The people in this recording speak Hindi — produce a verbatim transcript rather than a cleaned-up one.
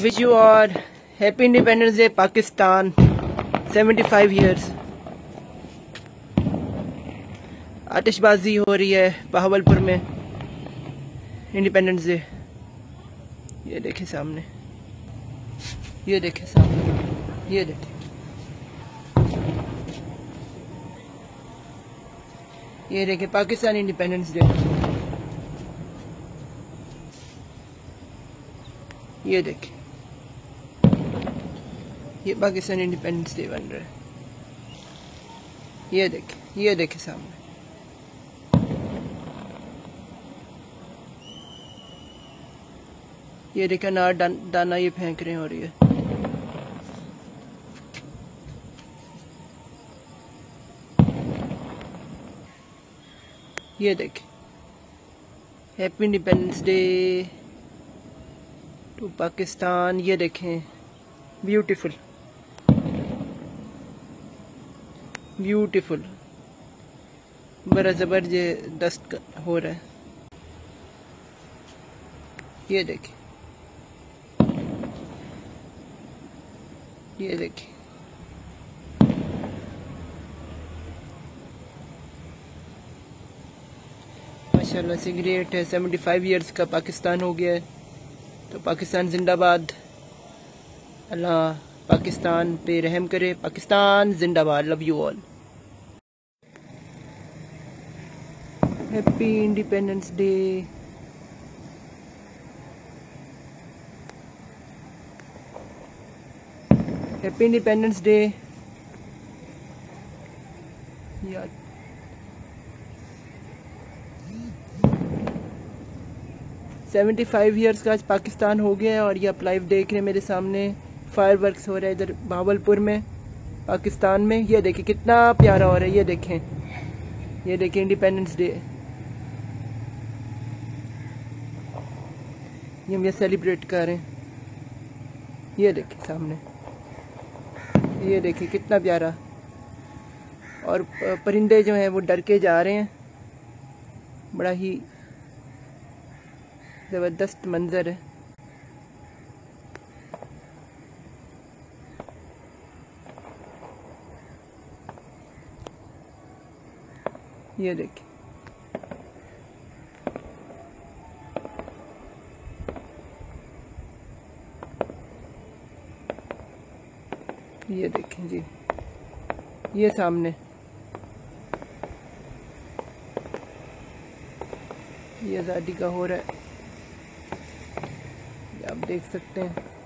Wish you all happy independence day Pakistan. Seventy five years. आतिशबाजी हो रही है बहावलपुर में इंडिपेंडेंस डे। ये देखें सामने, ये देखें सामने, ये देखें, ये देखें पाकिस्तान इंडिपेंडेंस डे। ये देखें, ये पाकिस्तान इंडिपेंडेंस डे बन रहा है। ये देखें, ये देखें सामने, ये देखें अनार दाना ये फेंक रहे हैं और ये ये देखें happy independence day to Pakistan. ये देखें ब्यूटीफुल ब्यूटीफुल बड़ा जबरदस्त हो रहा है। ये देखें, ये देखें, माशाल्लाह से ग्रेट है। सेवेंटी फाइव ईयर्स का पाकिस्तान हो गया है। तो पाकिस्तान जिंदाबाद। अल्लाह पाकिस्तान पे रहम करे। पाकिस्तान जिंदाबाद। Love you all. Happy independence day. Happy independence day. यार सेवेंटी फाइव ईयर्स का आज पाकिस्तान हो गया है। और ये आप लाइव देख रहे हैं मेरे सामने फायर वर्क्स हो रहा है इधर बहावलपुर में पाकिस्तान में। ये देखें कितना प्यारा हो रहा है। ये देखें, ये देखें इंडिपेंडेंस डे। ये हम ये सेलिब्रेट कर रहे हैं। ये देखें सामने, ये देखें कितना प्यारा। और परिंदे जो हैं वो डर के जा रहे हैं। बड़ा ही जबरदस्त मंजर है। ये देखिए, ये देखें जी, ये सामने ये आज़ादी का हो रहा है, आप देख सकते हैं।